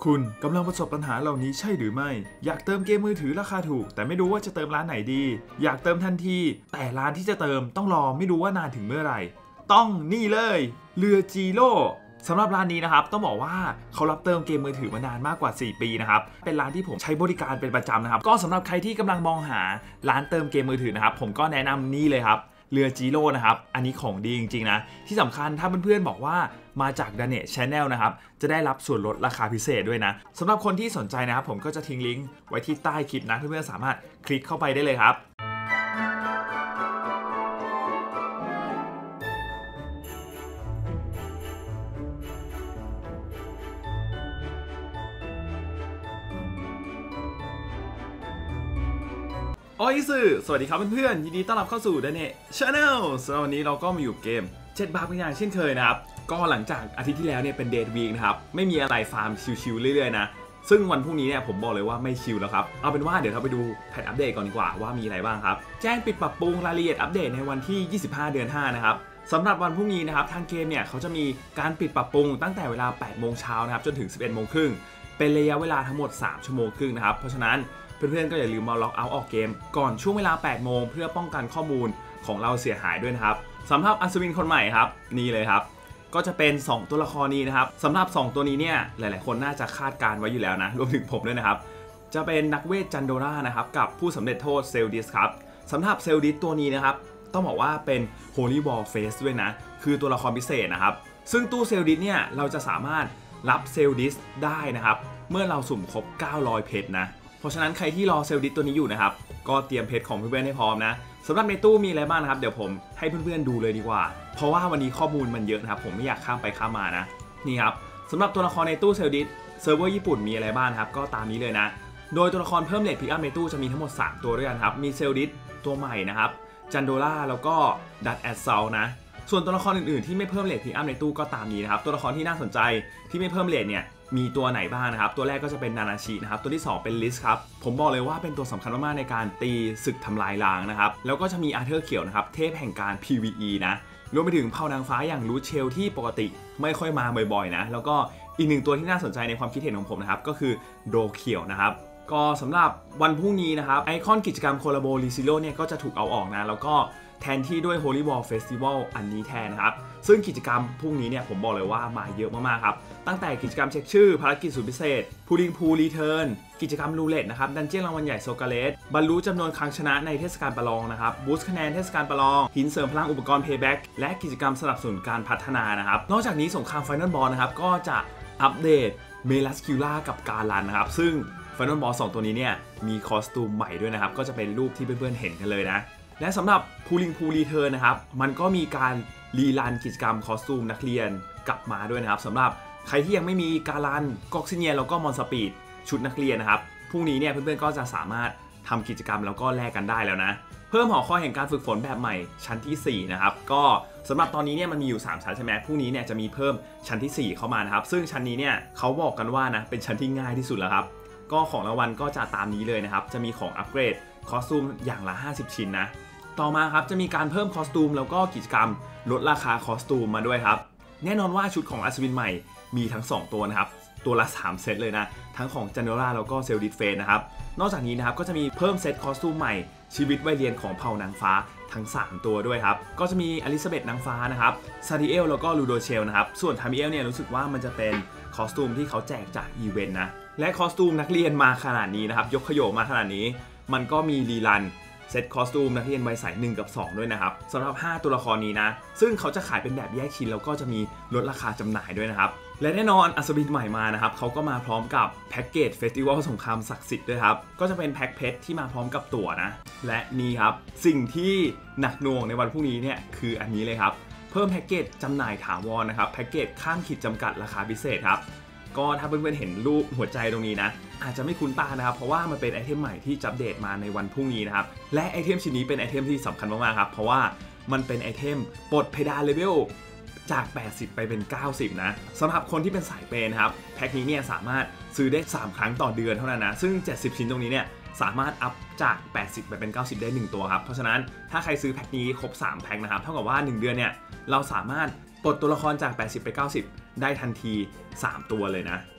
คุณกำลังประสบปัญหาเหล่านี้ใช่หรือไม่อยากเติมเกมมือถือราคาถูกแต่ไม่รู้ว่าจะเติมร้านไหนดีอยากเติมทันทีแต่ร้านที่จะเติมต้องรอไม่รู้ว่านานถึงเมื่อไหร่ต้องนี่เลยเรือจีโร่สำหรับร้านนี้นะครับต้องบอกว่าเขารับเติมเกมมือถือมานานมากกว่า4ปีนะครับเป็นร้านที่ผมใช้บริการเป็นประจำนะครับก็สำหรับใครที่กำลังมองหาร้านเติมเกมมือถือนะครับผมก็แนะนำนี่เลยครับเรือจีโร่นะครับอันนี้ของดีจริงๆนะที่สำคัญถ้าเพื่อนๆบอกว่ามาจาก Dane Channel นะครับจะได้รับส่วนลดราคาพิเศษด้วยนะสำหรับคนที่สนใจนะครับผมก็จะทิ้งลิงก์ไว้ที่ใต้คลิปนะเพื่อนๆสามารถคลิกเข้าไปได้เลยครับโอ้ยสวัสดีครับเพื่อนๆยินดีต้อนรับเข้าสู่ Dane Channel สำหรับวันนี้เราก็มาอยู่เกม7 บาทเป็นอย่างเช่นเคยนะครับก็หลังจากอาทิตย์ที่แล้วเนี่ยเป็นเดทวีคนะครับไม่มีอะไรฟาร์มชิวๆเรื่อยๆนะซึ่งวันพรุ่งนี้เนี่ยผมบอกเลยว่าไม่ชิลแล้วครับเอาเป็นว่าเดี๋ยวเราไปดูแพทอัปเดตก่อนดีกว่าว่ามีอะไรบ้างครับแจ้งปิดปรับปรุงรายละเอียดอัปเดตในวันที่25 เดือน 5นะครับสำหรับวันพรุ่งนี้นะครับทางเกมเนี่ยเขาจะมีการปิดปรับปรุงตั้งแต่เวลา 8 โมงเช้านะครับจนถึง 11 โมงครึ่งเป็นระยะเวลาทั้งหมด 3 ชั่วโมงครึ่งนะครับเพราะฉะนั้นเพื่อนๆก็อย่าลืมมาล็อกเอาท์ออกเกมก่อนช่วงเวลา 8 โมงเพื่อป้องกันข้อมูลของเราเสียหายด้วยนะครับสำหรับอัศวินคนใหม่ครับนี่เลยครับก็จะเป็น2ตัวละครนี้นะครับสำหรับ2ตัวนี้เนี่ยหลายๆคนน่าจะคาดการไว้อยู่แล้วนะรวมถึงผมด้วยนะครับจะเป็นนักเวทจันโดรานะครับกับผู้สำเร็จโทษเซลดิสครับสำหรับเซลดิสตัวนี้นะครับต้องบอกว่าเป็น Holy War Face ด้วยนะคือตัวละครพิเศษนะครับซึ่งตู้เซลดิสเนี่ยเราจะสามารถรับเซลดิสได้นะครับเมื่อเราสุ่มครบ900เพชรนะเพราะฉะนั้นใครที่รอเซลดิสตัวนี้อยู่นะครับก็เตรียมเพชรของเพื่อนๆให้พร้อมนะสำหรับในตู้มีอะไรบ้างนะครับเดี๋ยวผมให้เพื่อนๆดูเลยดีกว่าเพราะว่าวันนี้ข้อมูลมันเยอะนะครับผมไม่อยากข้ามไปข้ามมานะนี่ครับสำหรับตัวละครในตู้เซลดิสเซิร์ฟเวอร์ญี่ปุ่นมีอะไรบ้างครับก็ตามนี้เลยนะโดยตัวละครเพิ่มเรทพิกอัพในตู้จะมีทั้งหมด3ตัวด้วยกันครับมีเซลดิสตัวใหม่นะครับจันโดล่าแล้วก็ดัตแอดเซลนะส่วนตัวละครอื่นๆที่ไม่เพิ่มเรทพิกอัพในตู้ก็ตามนี้นะครับตัวละครที่น่าสนใจที่ไม่เพิ่มเรทเนี่ยมีตัวไหนบ้างนะครับตัวแรกก็จะเป็นนานาชินะครับตัวที่2เป็นลิสครับผมบอกเลยว่าเป็นตัวสำคัญมากๆในการตีศึกทำลายล้างนะครับแล้วก็จะมีอาร์เธอร์เขียวนะครับเทพแห่งการ PVE นะรวมไปถึงเผ่านางฟ้าอย่างรูทเชลที่ปกติไม่ค่อยมาบ่อยๆนะแล้วก็อีกหนึ่งตัวที่น่าสนใจในความคิดเห็นของผมนะครับก็คือโดเขียวนะครับก็สำหรับวันพรุ่งนี้นะครับไอคอนกิจกรรมโคลาโบลิซิโลเนี่ยก็จะถูกเอาออกนะแล้วก็แทนที่ด้วย Holy War Festival อันนี้แทนนะครับซึ่งกิจกรรมพรุ่งนี้เนี่ยผมบอกเลยว่ามาเยอะมากๆครับตั้งแต่กิจกรรมเช็คชื่อภารกิจสุดพิเศษพูลิงพูรีเทิร์นกิจกรรมรูเล็ตนะครับดันเจี้ยนรางวัลใหญ่โซกาเลสบรรลุจำนวนครั้งชนะในเทศกาลประลองนะครับบูสต์คะแนนเทศกาลประลองหินเสริมพลังอุปกรณ์เพย์แบ็กและกิจกรรมสนับสนุนการพัฒนานะครับนอกจากนี้สงครามไฟนอลบอลนะครับก็จะอัปเดตเมลัสคิวล่ากับการันนะครับซึ่งไฟนอลบอล2ตัวนี้เนี่ยมีคอสตูมใหม่ด้วยนะครับก็จะเป็นรูปที่เพื่อนๆเห็นกันเลยนะและสำหรับพูลิงพูรีเทิร์นนะครับมันก็มีการรีรันกิจกรรมคอสตูมนักเรียนกลับมาด้วยนะครับสำหรับใครที่ยังไม่มีการันก็อกซิเนียแล้วก็มอนสปีดชุดนักเรียนนะครับพรุ่งนี้เนี่ยเพื่อนๆก็จะสามารถทำกิจกรรมแล้วก็แลกกันได้แล้วนะเพิ่มหอคอยแห่งการฝึกฝนแบบใหม่ชั้นที่4นะครับก็สำหรับตอนนี้เนี่ยมันมีอยู่3ชั้นใช่ไหมพรุ่งนี้เนี่ยจะมีเพิ่มชั้นที่4เข้ามานะครับซึ่งชั้นนี้เนี่ยเขาบอกกันว่านะเป็นชั้นที่ง่ายที่สุดแล้วครับก็ของรางวัลก็จะตามนี้เลยนะครับจะมีของอัปเกรดคอสตูมอย่างละ50ชิ้นนะต่อมาครับจะมีการเพิ่มคอสตูมแล้วก็กิจกรรมลดราคาคอสตูมมาด้วยครับแน่นอนว่าชุดของอัศวินใหม่มีทั้ง2ตัวนะครับตัวละ3เซตเลยนะทั้งของจันโดราแล้วก็เซลดิสเฟนนะครับนอกจากนี้นะครับก็จะมีเพิ่มเซตคอสตูมใหม่ชีวิตวัยเรียนของเผ่านางฟ้าทั้ง3ตัวด้วยครับก็จะมีอลิซาเบธนางฟ้านะครับซาดิเอลแล้วก็ลูโดเชลนะครับส่วนทามิเอลเนี่ยรู้สึกว่ามันจะเป็นคอสตูมที่เขาแจกจากอีเวนต์นะและคอสตูมนักเรียนมาขนาดนี้นะครับยกขยโยมาขนาดนี้มันก็มีรีรันเซตคอสตูมนักเรียนวัยใส1กับ2ด้วยนะครับสำหรับ5ตัวละครนี้นะซึ่งเขาจะขายเป็นแบบแยกชิ้นแล้วก็จะมีลดราคาจำหน่ายด้วยนะครับและแน่นอนอัศวินใหม่มานะครับเขาก็มาพร้อมกับแพ็กเกจเฟสติวัลสงครามศักดิ์สิทธิ์ด้วยครับก็จะเป็นแพ็กเพชรที่มาพร้อมกับตั๋วนะและนี่ครับสิ่งที่หนักหน่วงในวันพรุ่งนี้เนี่ยคืออันนี้เลยครับเพิ่มแพ็กเกจจำหน่ายถาวรนะครับแพ็กเกจข้ามขีดจำกัดราคาพิเศษครับก็ถ้าเพื่อนๆเห็นรูปหัวใจตรงนี้นะอาจจะไม่คุ้นตานะครับเพราะว่ามันเป็นไอเทมใหม่ที่จะอัปเดตมาในวันพรุ่งนี้นะครับและไอเทมชิ้นนี้เป็นไอเทมที่สำคัญมากๆครับเพราะว่ามันเป็นไอเทมปลดเพดานเลเวลจาก80ไปเป็น90นะสำหรับคนที่เป็นสายเปย์นะครับแพ็คนี้เนี่ยสามารถซื้อได้3ครั้งต่อเดือนเท่านั้นนะซึ่ง70ชิ้นตรงนี้เนี่ยสามารถอัพจาก80ไปเป็น90ได้1ตัวครับเพราะฉะนั้นถ้าใครซื้อแพ็คนี้ครบ3แพ็คนะครับเท่ากับว่า1เดือนเนี่ยเราสามารถปลดตัวละครจาก80ไป90ได้ทันที3ตัวเลยนะ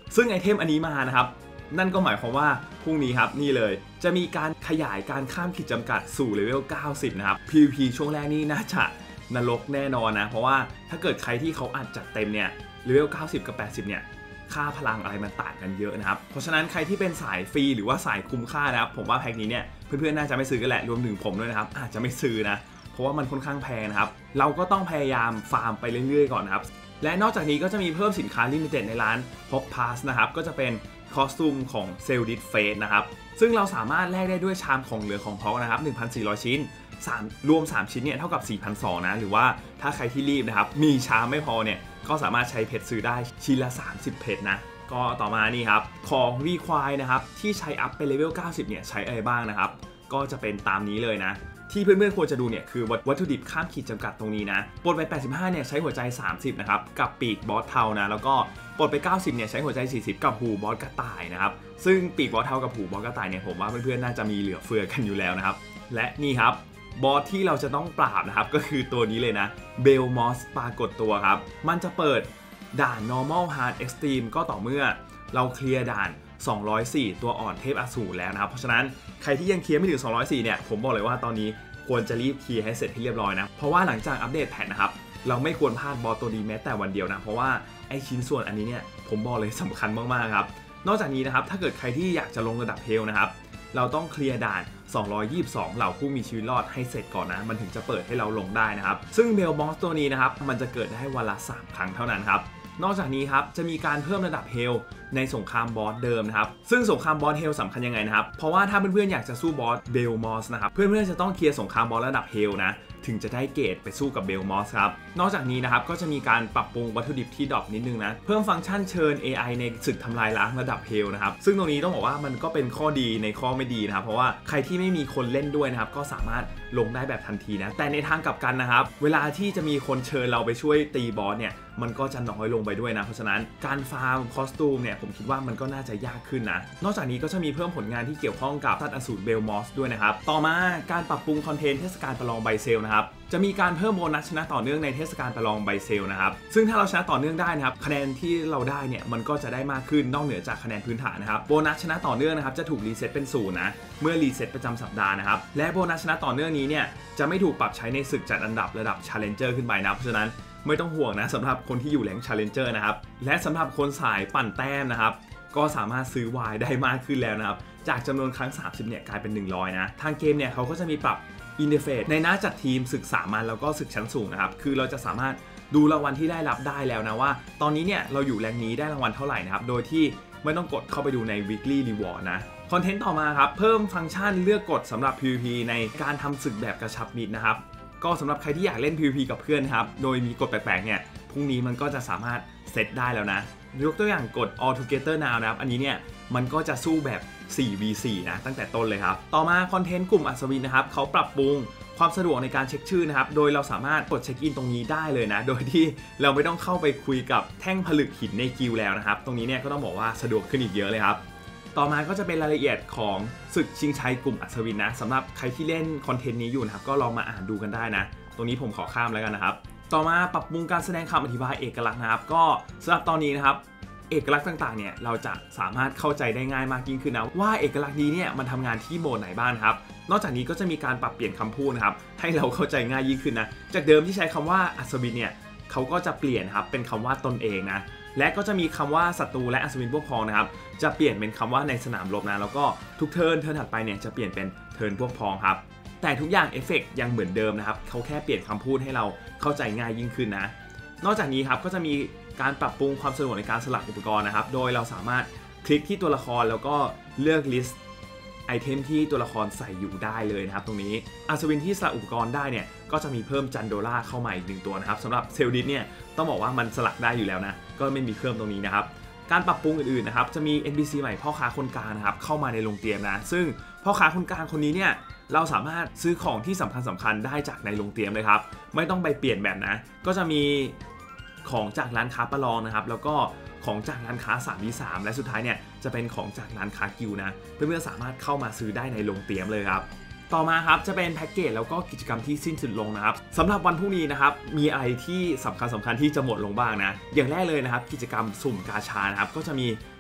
ซึ่งไอเทมอันนี้มานะครับนั่นก็หมายความว่าพรุ่งนี้ครับนี่เลยจะมีการขยายการข้ามขีดจำกัดสู่เลเวล90นะครับ PVP ช่วงแรกนี่น่าจะนรกแน่นอนนะเพราะว่าถ้าเกิดใครที่เขาอัดจัดเต็มเนี่ยเลเวล90กับ80เนี่ยค่าพลังอะไรมันต่างกันเยอะนะครับเพราะฉะนั้นใครที่เป็นสายฟรีหรือว่าสายคุ้มค่านะครับผมว่าแพ็คนี้เนี่ยเพื่อนๆน่าจะไม่ซื้อกันแหละรวมถึงผมด้วยนะครับอาจจะไม่ซื้อนะเพราะว่ามันค่อนข้างแพงนะครับเราก็ต้องพยายามฟาร์มไปเรื่อยๆก่อนนะครับและนอกจากนี้ก็จะมีเพิ่มสินค้าลิมิเต็ดในร้าน Hop Pass นะครับก็จะเป็นคอสตูมของเซลดิสเฟสนะครับซึ่งเราสามารถแลกได้ด้วยชามของเหลือของฮอกนะครับ 1,400 ชิ้นรวม3ชิ้นเนี่ยเท่ากับ 4,200 นะหรือว่าถ้าใครที่รีบนะครับมีชามไม่พอเนี่ยก็สามารถใช้เพชรซื้อได้ชิ้นละ30เพชรนะก็ต่อมานี่ครับของรีควายนะครับที่ใช้อัพไปเลเวล90เนี่ยใช้อะไรบ้างนะครับก็จะเป็นตามนี้เลยนะที่เพื่อนๆควรจะดูเนี่ยคือวัตถุดิบข้ามขีดจำกัดตรงนี้นะปลดไป85เนี่ยใช้หัวใจ30นะครับกับปีกบอสเทานะแล้วก็ปลดไป90เนี่ยใช้หัวใจ40กับหูบอสกระต่ายนะครับซึ่งปีกบอสเทากับหูบอสกระต่ายเนี่ยผมว่าเพื่อนๆน่าจะมีเหลือเฟือกันอยู่แล้วนะครับและนี่ครับบอสที่เราจะต้องปราบนะครับก็คือตัวนี้เลยนะเบลมอสปรากฏตัวครับมันจะเปิดด่าน normal hard extreme ก็ต่อเมื่อเราเคลียร์ด่าน204ตัวอ่อนเทพอสูรแล้วนะครับเพราะฉะนั้นใครที่ยังเคลียร์ไม่ถึง204เนี่ยผมบอกเลยว่าตอนนี้ควรจะรีบเคลียร์ให้เสร็จให้เรียบร้อยนะเพราะว่าหลังจากอัปเดตแพทนะครับเราไม่ควรพลาดบอสตัวนี้แม้แต่วันเดียวนะเพราะว่าไอชิ้นส่วนอันนี้เนี่ยผมบอกเลยสำคัญมากๆครับนอกจากนี้นะครับถ้าเกิดใครที่อยากจะลงระดับเฮลนะครับเราต้องเคลียร์ด่าน222เหล่าผู้มีชีวิตรอดให้เสร็จก่อนนะมันถึงจะเปิดให้เราลงได้นะครับซึ่งเบลมอสตัวนี้นะครับมันจะเกิดได้วันละ3ครั้งเท่านั้นครับนอกจากนี้ครับจะมีการเพิ่มระดับเฮลในสงครามบอสเดิมนะครับซึ่งสงครามบอสเฮลสำคัญยังไงนะครับเพราะว่าถ้าเพื่อนๆอยากจะสู้บอสเบลมอสนะครับเพื่อนๆจะต้องเคลียร์สงครามบอสระดับเฮลนะถึงจะได้เกรดไปสู้กับเบลมอสครับนอกจากนี้นะครับก็จะมีการปรับปรุงวัตถุดิบที่ดรอปนิดนึงนะเพิ่มฟังก์ชันเชิญ AI ในศึกทำลายล้างระดับเฮลนะครับซึ่งตรงนี้ต้องบอกว่ามันก็เป็นข้อดีในข้อไม่ดีนะครับเพราะว่าใครที่ไม่มีคนเล่นด้วยนะครับก็สามารถลงได้แบบทันทีนะแต่ในทางกลับกันนะครับเวลาที่จะมีคนเชิญเราไปช่วยตีบอสเนี่ยมันก็จะน้อยลงไปด้วยนะเพราะฉะนั้นการฟาร์มคอสตูมเนี่ยผมคิดว่ามันก็น่าจะยากขึ้นนะนอกจากนี้ก็จะมีเพิ่มผลงานที่เกี่ยวข้องกับสัตว์อสูรเบลมอสด้วยนะครับต่อมาการปรับปรุงคอนเทนต์เทศกาลประลองใบเซลนะครับจะมีการเพิ่มโบนัสชนะต่อเนื่องในเทศกาลประลองใบเซลนะครับซึ่งถ้าเราชนะต่อเนื่องได้นะครับคะแนนที่เราได้เนี่ยมันก็จะได้มากขึ้นนอกเหนือจากคะแนนพื้นฐานนะครับโบนัสชนะต่อเนื่องนะครับจะถูกรีเซ็ตเป็น0นะเมื่อรีเซ็ตประจำสัปดาห์นะครับและโบนัสชนะต่อเนื่องนี้เนี่ยจะไม่ถูกปรับใช้ในศึกจัดอันดับระดับ Challenger ขึ้นไปนะเพราะฉะนั้นไม่ต้องห่วงนะสำหรับคนที่อยู่แรง Challenger นะครับและสำหรับคนสายปั่นแต้มนะครับก็สามารถซื้อวายได้มากขึ้นแล้วนะครับจากจำนวนครั้ง30เนี่ยกลายเป็น100นะทางเกมเนี่ยเขาก็จะมีปรับอินเทอร์เฟซในหน้าจัดทีมศึกสามัญแล้วก็ศึกชั้นสูงนะครับคือเราจะสามารถดูรางวัลที่ได้รับได้แล้วนะว่าตอนนี้เนี่ยเราอยู่แรงนี้ได้รางวัลเท่าไหร่นะครับโดยที่ไม่ต้องกดเข้าไปดูใน weekly reward นะคอนเทนต์ต่อมาครับเพิ่มฟังก์ชันเลือกกดสำหรับ PVP ในการทำศึกแบบกระชับมิตรนะครับก็สำหรับใครที่อยากเล่น PVP กับเพื่อนครับโดยมีกฎแปลกๆเนี่ยพรุ่งนี้มันก็จะสามารถเซตได้แล้วนะยกตัวอย่างกด all together now นะครับอันนี้เนี่ยมันก็จะสู้แบบ 4v4 นะตั้งแต่ต้นเลยครับต่อมาคอนเทนต์กลุ่มอัศวินนะครับเขาปรับปรุงความสะดวกในการเช็คชื่อนะครับโดยเราสามารถกดเช็คอินตรงนี้ได้เลยนะโดยที่เราไม่ต้องเข้าไปคุยกับแท่งผลึกหินในกิลด์แล้วนะครับตรงนี้เนี่ยก็ต้องบอกว่าสะดวกขึ้นอีกเยอะเลยครับต่อมาก็จะเป็นรายละเอียดของศึกชิงชัยกลุ่มอัศวินนะสำหรับใครที่เล่นคอนเทนต์นี้อยู่นะครับก็ลองมาอ่านดูกันได้นะตรงนี้ผมขอข้ามแล้วกันนะครับต่อมาปรับปรุงการแสดงคำอธิบายเอกลักษณ์นะครับก็สำหรับตอนนี้นะครับเอกลักษณ์ต่างๆเนี่ยเราจะสามารถเข้าใจได้ง่ายมากยิ่งขึ้นนะว่าเอกลักษณ์นี้เนี่ยมันทำงานที่โหมดไหนบ้างครับนอกจากนี้ก็จะมีการปรับเปลี่ยนคำพูดนะครับให้เราเข้าใจง่ายยิ่งขึ้นนะจากเดิมที่ใช้คำว่าอัศวินเนี่ยเขาก็จะเปลี่ยนครับเป็นคำว่าตนเองนะและก็จะมีคำว่าศัตรูและอัศวินพวกพ้องนะครับจะเปลี่ยนเป็นคำว่าในสนามรบนะแล้วก็ทุกเทิร์นถัดไปเนี่ยจะเปลี่ยนเป็นเทิร์นพวกพ้องครับแต่ทุกอย่างเอฟเฟกต์ยังเหมือนเดิมนะครับเขาแค่เปลี่ยนคำพูดให้เราเข้าใจง่ายยิ่งขึ้นนะนอกจากนี้ครับก็จะมีการปรับปรุงความสะดวกในการสลักอุปกรณ์นะครับโดยเราสามารถคลิกที่ตัวละครแล้วก็เลือกลิสต์ไอเทมที่ตัวละครใส่อยู่ได้เลยนะครับตรงนี้อัศวินที่สลักอุปกรณ์ได้เนี่ยก็จะมีเพิ่มจันโดล่าเข้ามาอีก1ตัวนะครับสำหรับเซลดิสเนี่ยต้องบอกว่ามันสลักได้อยู่แล้วนะก็ไม่มีเพิ่มตรงนี้นะครับการปรับปรุงอื่นๆนะครับจะมี NPC ใหม่พ่อค้าคนกลางนะครับเข้ามาในโรงเตรียมนะซึ่งพ่อค้าคนกลางคนนี้เนี่ยเราสามารถซื้อของที่สำคัญได้จากในโรงเตรียมเลยครับไม่ต้องไปเปลี่ยนแบบนะก็จะมีของจากร้านค้าประลองนะครับแล้วก็ของจากร้านค้า 3v3 และสุดท้ายเนี่ยจะเป็นของจากร้านค้ากิลด์นะเพื่อนๆสามารถเข้ามาซื้อได้ในโรงเตรียมเลยครับต่อมาครับจะเป็นแพ็กเกจแล้วก็กิจกรรมที่สิ้นสุดลงนะครับสำหรับวันพรุ่งนี้นะครับมีอะไรที่สำคัญที่จะหมดลงบ้างนะอย่างแรกเลยนะครับกิจกรรมสุ่มกาชานะครับก็จะมี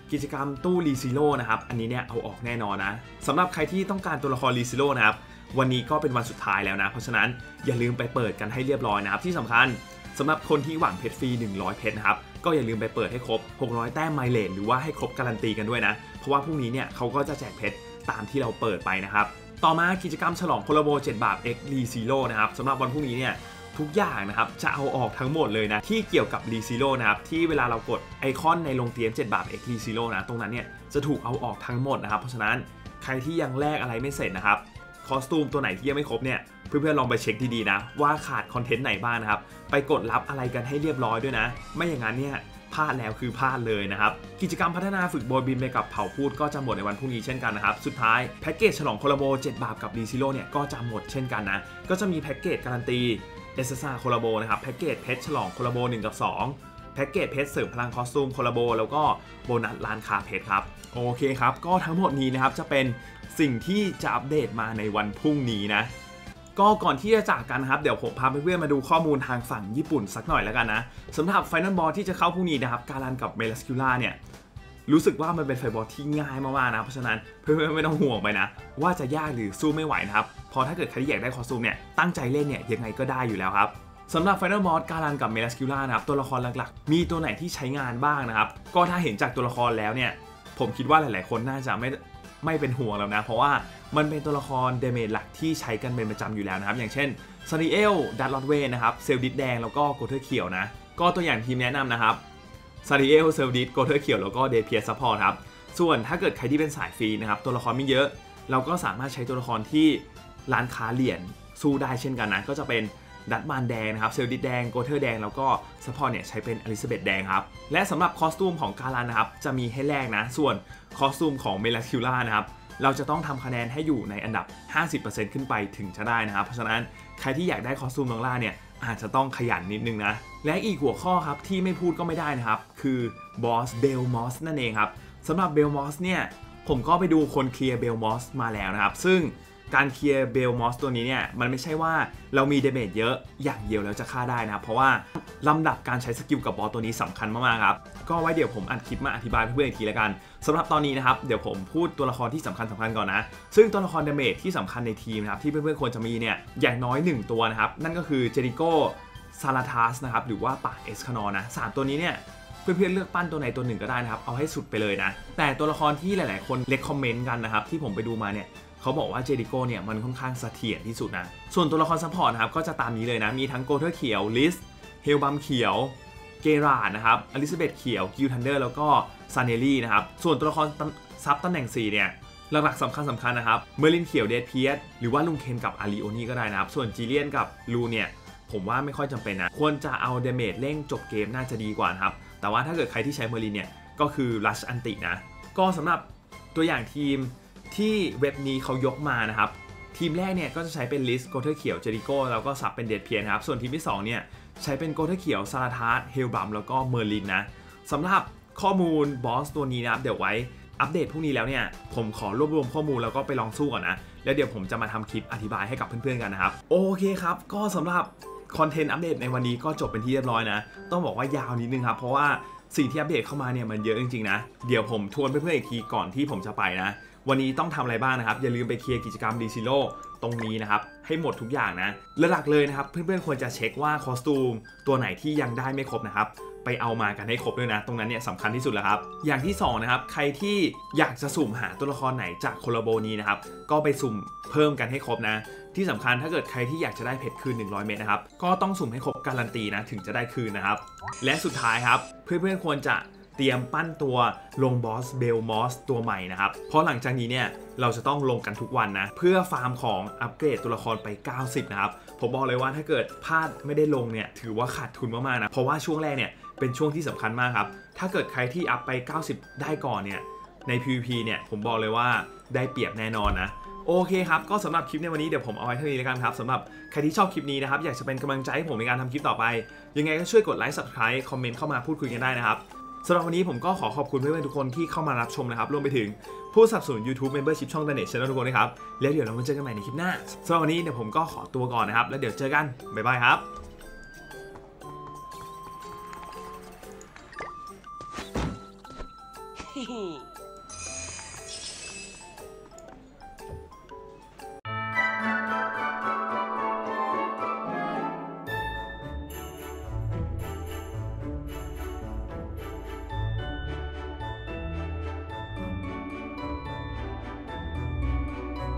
กิจกรรมตู้รีซิโร่นะครับอันนี้เนี่ยเอาออกแน่นอนนะสำหรับใครที่ต้องการตัวละครรีซิโร่นะครับวันนี้ก็เป็นวันสุดท้ายแล้วนะเพราะฉะนั้นอย่าลืมไปเปิดกันให้เรียบร้อยนะครับที่สำคัญสำหรับคนที่หวังเพชรฟรี100เพชรนะครับก็อย่าลืมไปเปิดให้ครบ600แต้มไมเลนหรือว่าให้ครบการันตีกันด้วยนะเพราะว่าพรุ่งนี้เนี่ยเขาก็จะแจกเพชรตามที่เราเปิดไปนะครับต่อมากิจกรรมฉลองโคลาโบ7 บาท X Re Zero นะครับสำหรับวันพรุ่งนี้เนี่ยทุกอย่างนะครับจะเอาออกทั้งหมดเลยนะที่เกี่ยวกับ Re Zero นะครับที่เวลาเรากดไอคอนในโรงเตรียม7 บาท X Re Zero นะตรงนั้นเนี่ยจะถูกเอาออกทั้งหมดนะครับเพราะฉะนั้นใครที่ยังแลกอะไรไม่เสร็จนะครับคอสตูมตัวไหนที่ยังไม่ครบเนี่ยเพื่อนๆลองไปเช็คดีๆนะว่าขาดคอนเทนต์ไหนบ้างนะครับไปกดรับอะไรกันให้เรียบร้อยด้วยนะไม่อย่างนั้นเนี่ยพลาดแล้วคือพลาดเลยนะครับกิจกรรมพัฒนาฝึกโบยบินไปกับเผ่าพูดก็จะหมดในวันพรุ่งนี้เช่นกันนะครับสุดท้ายแพ็กเกจฉลองโคลาโบ7 บาทกับรีซิโร่เนี่ยก็จะหมดเช่นกันนะก็จะมีแพ็กเกจการันตีเอสซ่าโคลาโบนะครับแพ็กเกจเพชรฉลองโคลาโบ1 กับ 2แพ็กเกจเพชรเสริมพลังคอสตูมโคลาโบแล้วก็โบนัสร้านค้าเพชรครับโอเคครับก็ทั้งหมดนี้นะครับจะเป็นสิ่งที่จะอัปเดตมาในวันพรุ่งนี้นะก็ก่อนที่จะจากกันครับเดี๋ยวผมพาเพื่อนๆมาดูข้อมูลทางฝั่งญี่ปุ่นสักหน่อยแล้วกันนะสำหรับไฟนอลบอลที่จะเข้าพรุ่งนี้นะครับการันกับเมลัสคิล่าเนี่ยรู้สึกว่ามันเป็นไฟบอลที่ง่ายมากๆนะเพราะฉะนั้นเพื่อนๆไม่ต้องห่วงไปนะว่าจะยากหรือสู้ไม่ไหวนะครับพอถ้าเกิดใครที่อยากได้คอสตูมเนี่ยตั้งใจเล่นเนี่ยยังไงก็ได้อยู่แล้วครับสำหรับ Final Boss การันกับเมลัสคิล่านะครับตัวละครหลักๆมีตัวไหนที่ใช้งานบ้างนะครับก็ถ้าเห็นจากตัวละครแล้วเนี่ยผมคิดว่าหลายๆคนน่าจะไม่เป็นห่วงแล้วนะเพราะว่ามันเป็นตัวละครเดเมจหลักที่ใช้กันเป็นประจำอยู่แล้วนะครับอย่างเช่นซาริเอลดัตลอดเวนนะครับเซลดิสแดงแล้วก็โกเทอร์เขียวนะก็ตัวอย่างทีมแนะนำนะครับซาริเอลเซลดิสโกเทอร์เขียวแล้วก็เดเพียซัพพอร์ตครับส่วนถ้าเกิดใครที่เป็นสายฟรีนะครับตัวละครไม่เยอะเราก็สามารถใช้ตัวละครที่ร้านค้าเหรียญสู้ได้เช่นกันนะก็จะเป็นดัตมานแดงนะครับเซลดิสแดงโกเทอร์แดงแล้วก็ซัพพอร์ตเนี่ยใช้เป็นอลิซาเบธแดงครับและสำหรับคอสตูมของการันนะครับจะมีให้แลกนะส่วนคอสตูมของเมลัสคิล่านะครับเราจะต้องทำคะแนนให้อยู่ในอันดับ 50% ขึ้นไปถึงจะได้นะครับเพราะฉะนั้นใครที่อยากได้คอสตูมน้องล่าเนี่ยอาจจะต้องขยันนิดนึงนะและอีกหัวข้อครับที่ไม่พูดก็ไม่ได้นะครับคือบอสเบลมอสนั่นเองครับสำหรับเบลมอสเนี่ยผมก็ไปดูคนเคลียร์เบลมอสมาแล้วนะครับซึ่งการเคลียร์เบลมอสตัวนี้เนี่ยมันไม่ใช่ว่าเรามีเดเมจเยอะอย่างเดียวแล้วจะฆ่าได้นะครับเพราะว่าลำดับการใช้สกิลกับบอสตัวนี้สำคัญมากๆครับก็ไว้เดี๋ยวผมอัดคลิปมาอธิบายเพื่อนๆอีกทีแล้วกันสำหรับตอนนี้นะครับเดี๋ยวผมพูดตัวละครที่สำคัญก่อนนะซึ่งตัวละครเดเมจที่สำคัญในทีมนะครับที่เพื่อนๆควรจะมีเนี่ยอย่างน้อย1ตัวนะครับนั่นก็คือเจริโกซาลาทัสนะครับหรือว่าป่าเอสคานอนะ3ตัวนี้เนี่ยเพื่อนๆเลือกปั้นตัวไหนตัวหนึ่งก็ได้นะครับเอาให้สุดไปเลยนะแต่ตัวละครที่หลายๆคนเลคคอมเมนต์กันนะครับที่ผมไปดูมาเนี่ยเขาบอกว่าเจริโกเนี่ยมันค่อนข้างเสถียรที่สุดนะส่วนตัวละครซัพพอร์ตนะครับก็จะตามนี้เลยนะมีทั้งโกเทอร์เขียวลิสเฮลบัมเขียวเกราดนะครับอลิซาเบธเขียวกิลทันเดอร์แล้วก็ซาเนลลี่นะครับส่วนตัวละครซับตำแหน่ง4เนี่ยหลักๆสำคัญนะครับเมอร์ลินเขียวเดดเพียสหรือว่าลุงเคนกับอาริโอนี่ก็ได้นะครับส่วนจีเลียนกับลูเนี่ยผมว่าไม่ค่อยจำเป็นนะควรจะเอาเดเมจเร่งจบเกมน่าจะดีกว่านะครับแต่ว่าถ้าเกิดใครที่ใช้เมอร์ลินเนี่ยก็คือรัชอันตินะก็สำหรับตัวอย่างทีมที่เว็บนี้เขายกมานะครับทีมแรกเนี่ยก็จะใช้เป็นลิสโกเทอร์เขียวเจริโกแล้วก็ซับเป็นเดดเพียนะครับส่วนทีมที่2เนี่ยใช้เป็นโกเทอร์เขียวซาลาทัสเฮลบัมแล้วก็เมอร์ลินนะสำหรับข้อมูลบอสตัวนี้นะครับเดี๋ยวไว้อัปเดตพรุ่งนี้แล้วเนี่ยผมขอรวบรวมข้อมูลแล้วก็ไปลองสู้ก่อนนะแล้วเดี๋ยวผมจะมาทำคลิปอธิบายให้กับเพื่อนๆกันนะครับโอเคครับก็สำหรับคอนเทนต์อัปเดตในวันนี้ก็จบเป็นที่เรียบร้อยนะต้องบอกว่ายาวนิดนึงครับเพราะว่าสิ่งที่อัปเดตเข้ามาเนี่ยมันเยอะจริงๆนะเดี๋ยวผมทวนเพื่อนๆอีกทีก่อนที่ผมจะไปนะวันนี้ต้องทำอะไรบ้างนะครับอย่าลืมไปเคลียร์กิจกรรมรีซิโร่ตรงนี้นะครับให้หมดทุกอย่างนะหลักเลยนะครับเพื่อนๆควรจะเช็คว่าคอสตูมตัวไหนที่ยังได้ไม่ครบนะครับไปเอามากันให้ครบด้วยนะตรงนั้นเนี่ยสำคัญที่สุดแล้วครับอย่างที่2นะครับใครที่อยากจะสุ่มหาตัวละครไหนจากโคลาโบนี้นะครับก็ไปสุ่มเพิ่มกันให้ครบนะที่สำคัญถ้าเกิดใครที่อยากจะได้เพชรคืน100เม็ดนะครับก็ต้องสุ่มให้ครบการันตีนะถึงจะได้คืนนะครับและสุดท้ายครับเพื่อนๆควรจะเตรียมปั้นตัวลงบอสเบลมอสตัวใหม่นะครับเพราะหลังจากนี้เนี่ยเราจะต้องลงกันทุกวันนะเพื่อฟาร์มของอัปเกรดตัวละครไป90นะครับผมบอกเลยว่าถ้าเกิดพลาดไม่ได้ลงเนี่ยถือว่าขาดทุนมากๆนะเพราะว่าช่วงแรกเนี่ยเป็นช่วงที่สำคัญมากครับถ้าเกิดใครที่อัพไป90ได้ก่อนเนี่ยใน PVP เนี่ยผมบอกเลยว่าได้เปรียบแน่นอนนะโอเคครับก็สำหรับคลิปในวันนี้เดี๋ยวผมเอาไว้เท่านี้แล้วกันครับสำหรับใครที่ชอบคลิปนี้นะครับอยากจะเป็นกำลังใจให้ผมในการทำคลิปต่อไปยังไงก็ช่วยกดไลค์ Subscribe คอมเมนต์เข้ามาพูดคุยกันได้นะครับสำหรับวันนี้ผมก็ขอขอบคุณเพื่อนๆทุกคนที่เข้ามารับชมนะครับรวมไปถึงผู้สนับสนุน YouTube Membership ช่อง The Net Channel ทุกคนนะครับแล้วเดี๋ยวเรามาเจอกันใหม่ในคลิปหน้าสำหรับวันนี้เดี๋ยวผมก็ขอตัวก่อนนะครับแล้วเดี๋ยวเจอกันบ๊ายบายครับ